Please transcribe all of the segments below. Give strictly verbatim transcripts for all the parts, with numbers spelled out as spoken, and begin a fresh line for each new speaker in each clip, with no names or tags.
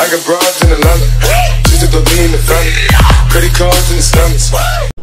I got broads in Atlanta, just to be in the family, credit cards in the scammers.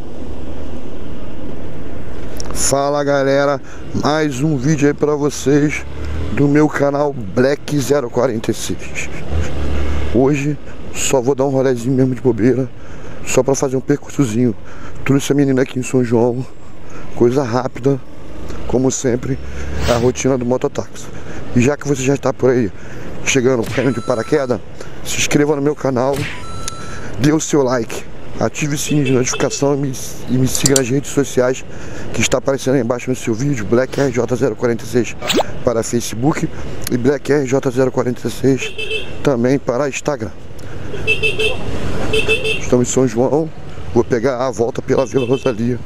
Fala galera, mais um vídeo aí pra vocês do meu canal Black zero quarenta e seis. Hoje só vou dar um rolezinho mesmo de bobeira, só pra fazer um percursozinho. Trouxe a menina aqui em São João, coisa rápida, como sempre, é a rotina do mototáxi. E já que você já está por aí, chegando, caindo de paraquedas, se inscreva no meu canal, dê o seu like, ative o sininho de notificação e me, e me siga nas redes sociais que está aparecendo aí embaixo no seu vídeo, Black R J zero quarenta e seis para Facebook e Black R J zero quarenta e seis também para Instagram. Estamos em São João, vou pegar a volta pela Vila Rosalia.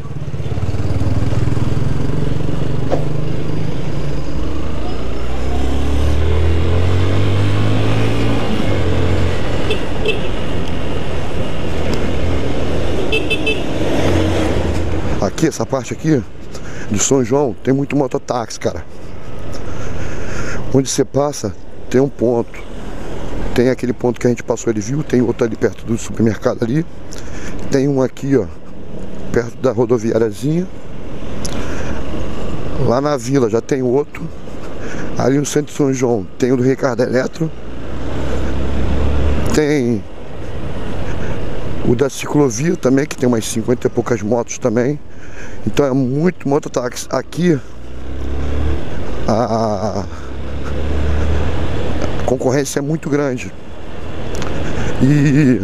Aqui, essa parte aqui de São João tem muito mototáxi, cara. Onde você passa tem um ponto. Tem aquele ponto que a gente passou, ele viu. Tem outro ali perto do supermercado ali. Tem um aqui, ó, perto da rodoviáriazinha. Lá na vila já tem outro. Ali no centro de São João tem o do Ricardo Eletro. Tem o da ciclovia também, que tem umas cinquenta e poucas motos também. Então é muito mototáxi. Aqui a, a concorrência é muito grande. E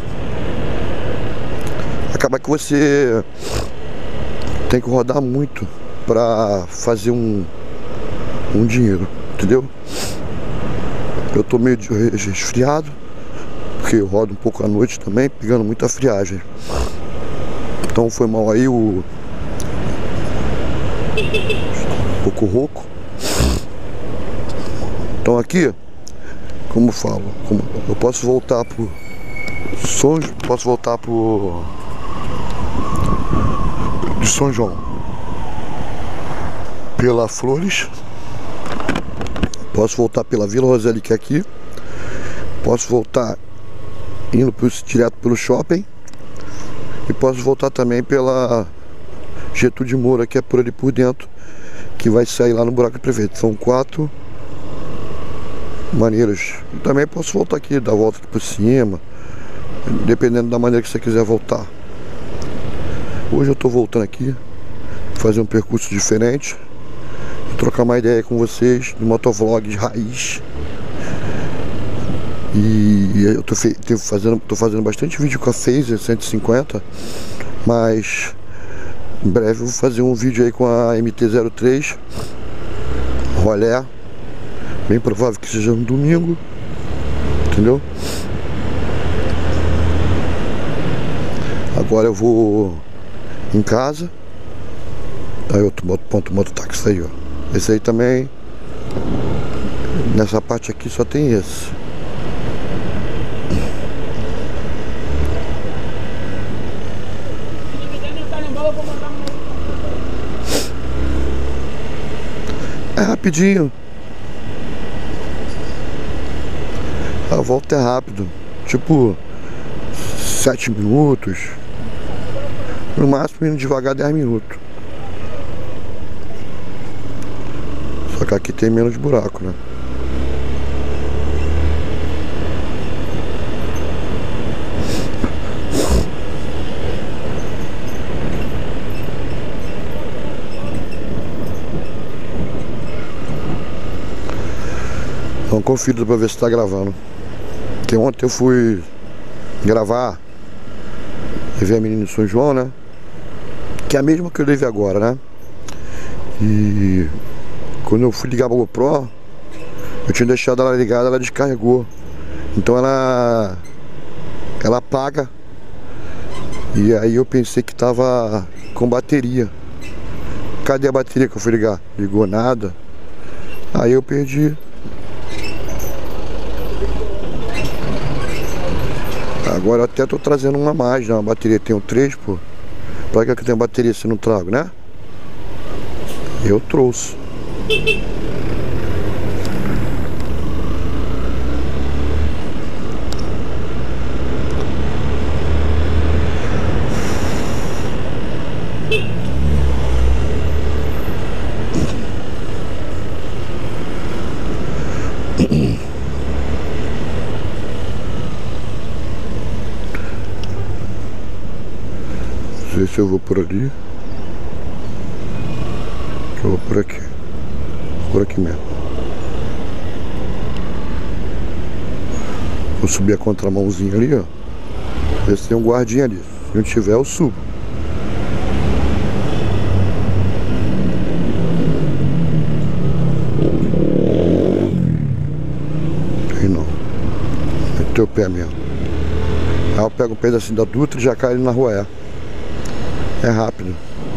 acaba que você tem que rodar muito pra fazer um, um dinheiro, entendeu? Eu tô meio resfriado, porque eu rodo um pouco à noite também, pegando muita friagem. Então foi mal aí o... um pouco rouco. Então aqui, como eu falo, como eu posso voltar pro São, posso voltar pro de São João pela Flores, posso voltar pela Vila Rosalia, que é aqui, posso voltar indo pro, direto pelo shopping, e posso voltar também pela Getúlio de Moura, que é por ali por dentro, que vai sair lá no buraco do prefeito. São quatro maneiras. E também posso voltar aqui, dar a volta aqui por cima, dependendo da maneira que você quiser voltar. Hoje eu tô voltando aqui, fazer um percurso diferente, trocar uma ideia com vocês de motovlog de raiz. E eu tô, tô, fazendo, tô fazendo bastante vídeo com a Phaser cento e cinquenta, mas em breve eu vou fazer um vídeo aí com a M T zero três rolé, bem provável que seja no domingo, entendeu? Agora eu vou em casa. Aí outro ponto mototáxi aí, ó. Esse aí também, nessa parte aqui só tem esse. É rapidinho. A volta é rápido, tipo sete minutos. No máximo indo devagar dez minutos. Só que aqui tem menos buraco, né? Então confiro pra ver se tá gravando. Porque ontem eu fui gravar e ver a menina de São João, né? Que é a mesma que eu levei agora, né? E quando eu fui ligar a GoPro, eu tinha deixado ela ligada, ela descarregou. Então ela ela apaga. E aí eu pensei que tava com bateria. Cadê a bateria que eu fui ligar? Ligou nada. Aí eu perdi. Agora eu até tô trazendo uma mais, né? Uma bateria, tenho três, pô. Pra que eu tenho bateria se não trago, né? Eu trouxe. sei se eu vou por ali. Que eu vou por aqui. Por aqui mesmo. Vou subir a contramãozinha ali, ó. Ver se tem um guardinha ali. Se não tiver, eu subo. Tem não. Meteu o pé mesmo. Aí eu pego um pedacinho da Dutra e já cai ali na rua. É, é rápido.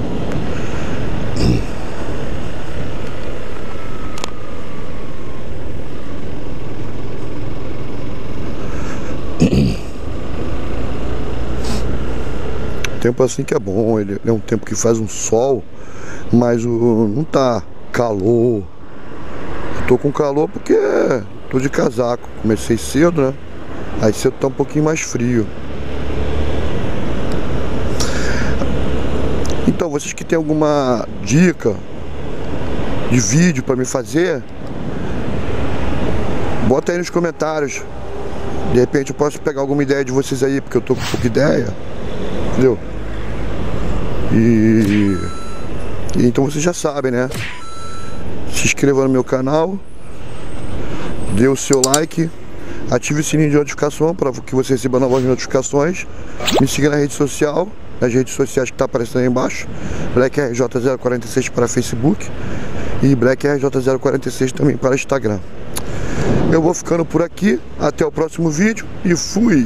Tempo assim que é bom, ele é um tempo que faz um sol, mas o, não tá calor. Eu tô com calor porque tô de casaco, comecei cedo, né? Aí cedo tá um pouquinho mais frio. Então, vocês que tem alguma dica de vídeo pra me fazer, bota aí nos comentários. De repente eu posso pegar alguma ideia de vocês aí, porque eu tô com pouca ideia. Entendeu? E, e então vocês já sabem, né? Se inscreva no meu canal, dê o seu like, ative o sininho de notificação para que você receba novas notificações. Me siga na rede social, nas redes sociais que tá aparecendo aí embaixo. Black R J zero quarenta e seis para Facebook e Black R J zero quarenta e seis também para Instagram. Eu vou ficando por aqui, até o próximo vídeo e fui!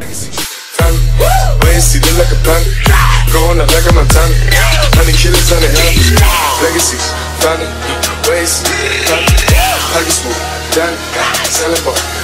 Legacy, look like a planet. Going up like a Montana. Honey killers on the hell. Legacies, found it. Ways, pocket smooth. Done. Selling ball.